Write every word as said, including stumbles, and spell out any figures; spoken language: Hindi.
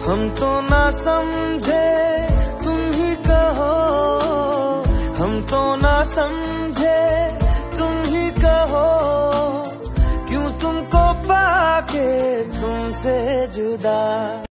हम तो ना समझे तुम ही कहो, हम तो ना समझे तुम ही कहो, क्यों तुमको पाके तुमसे जुदा।